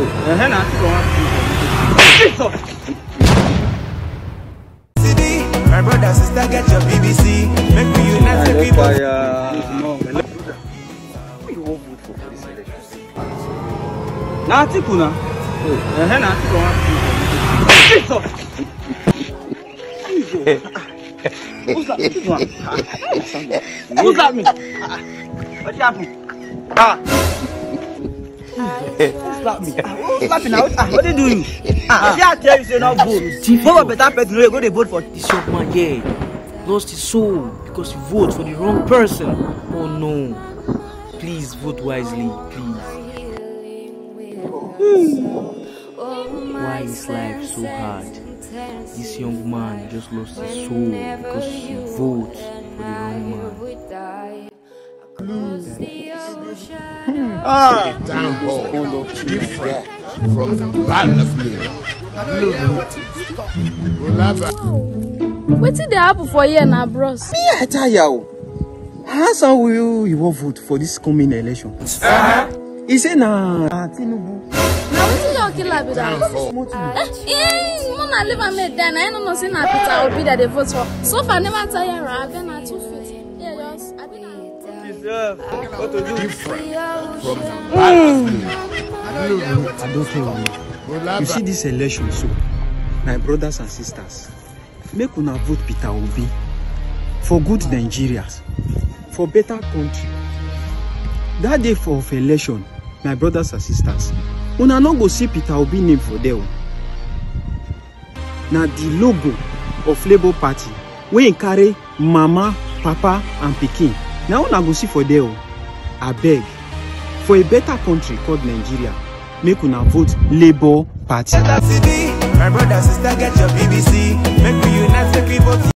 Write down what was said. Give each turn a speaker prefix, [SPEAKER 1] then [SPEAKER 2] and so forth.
[SPEAKER 1] My brother, sister, get your BBC. Make me unite the people.
[SPEAKER 2] Who you want vote for this election? Now, Tikuna. Who's that? Who's that? What happened? Slap me. Slap me now. What did you do? I tell you, say not vote. Vote better person. You go to vote for
[SPEAKER 3] this young man. Yeah, lost his soul because he voted for the wrong person. Oh no! Please vote wisely, please. Why is life so hard? This young man just lost his soul because he voted for the wrong man.
[SPEAKER 4] Downfall different from the bala.
[SPEAKER 5] What did they happen for you now, bros?
[SPEAKER 2] Me, I tell you. How soon will you vote for this coming election? He said, nah, Tinubu.
[SPEAKER 5] Now, what is your killer with that? I live and made then. I don't know, say, Peter will be that they vote for. So far, never tell you, I've been at 2 feet. Yeah, just, I've been at
[SPEAKER 4] different from the
[SPEAKER 2] I don't tell you. You see this election, so my brothers and sisters, make una vote Peter Obi for good Nigerians, for better country. That day for election, my brothers and sisters, una no go see Peter Obi name for there. Now the logo of Labour Party, we carry mama, papa, and pikin. Now una go see for there. I beg, for a better country called Nigeria, make una vote Labour Party.
[SPEAKER 1] My brother, sister, get your BBC. Make me unite the people.